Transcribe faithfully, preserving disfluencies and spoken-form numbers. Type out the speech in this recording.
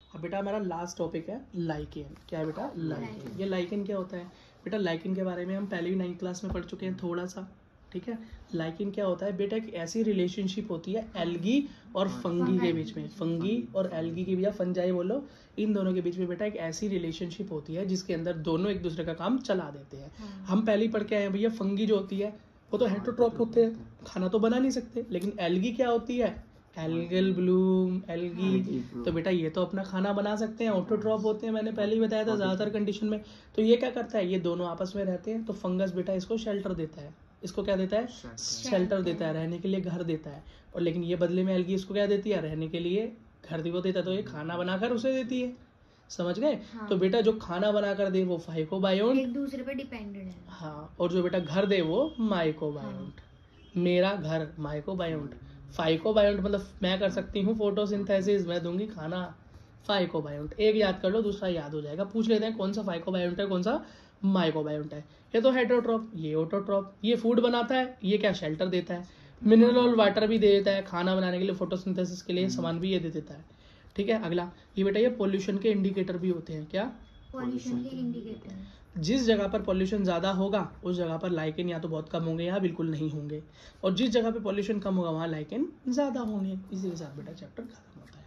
अब बेटा हमारा लास्ट टॉपिक है लाइकेन। क्या है बेटा? लाइकेन। ये लाइकेन क्या होता है बेटा? लाइकेन के बारे में हम पहले भी नाइन्थ क्लास में पढ़ चुके हैं थोड़ा सा, ठीक है। लाइकेन क्या होता है बेटा? एक ऐसी रिलेशनशिप होती है एल्गी और फंगी के बीच में, फंगी और एल्गी के बीच, या फंजाई बोलो, इन दोनों के बीच में बेटा एक ऐसी रिलेशनशिप होती है जिसके अंदर दोनों एक दूसरे का काम चला देते हैं। हम पहले ही पढ़ के आए हैं भैया, फंगी जो होती है वो तो हेटरोट्रॉप होते हैं, खाना तो बना नहीं सकते। लेकिन एल्गी क्या होती है? एल्गल ब्लूम, एल्गी, तो बेटा ये तो अपना खाना बना सकते हैं, ऑटोट्रॉप होते हैं, मैंने पहले ही बताया था ज़्यादातर कंडीशन में। तो ये क्या करता है? ये दोनों आपस में रहते हैं, तो फंगस बेटा इसको शेल्टर देता है। इसको क्या देता है? शेल्टर देता है, रहने के लिए घर देता है। और लेकिन ये बदले में एल्गी इसको क्या देती है? रहने के लिए घर वो देता है, तो ये खाना बनाकर उसे देती है। समझ गए? हाँ। तो बेटा जो खाना बनाकर दे वो फाइकोबायोन्ट, एक दूसरे पे डिपेंडेंट है। हाँ, और जो बेटा घर दे वो माइकोबायोन्ट। हाँ। मेरा घर माइकोबायोन्ट, फाइकोबायोन्ट मतलब मैं कर सकती हूँ फोटोसिंथेसिस, मैं दूंगी खाना, फाइकोबायोन्ट। एक याद कर लो, दूसरा याद हो जाएगा। पूछ लेते हैं कौन सा फाइकोबायोन्ट है, कौन सा माइकोबायोन्ट है। ये तो हेटरोट्रॉप, ये ऑटोट्रॉप। ये फूड बनाता है, ये क्या शेल्टर देता है, मिनरल और वाटर भी दे देता है, खाना बनाने के लिए, फोटोसिंथेसिस के लिए सामान भी ये दे देता है। ठीक है। अगला ये बेटा ये पोल्यूशन के इंडिकेटर भी होते हैं। क्या? पोल्यूशन के इंडिकेटर। जिस जगह पर पोल्यूशन ज़्यादा होगा उस जगह पर लाइकेन या तो बहुत कम होंगे या बिल्कुल नहीं होंगे, और जिस जगह पे पोल्यूशन कम होगा वहाँ लाइकेन ज़्यादा होंगे। इसी के साथ बेटा चैप्टर खत्म होता है।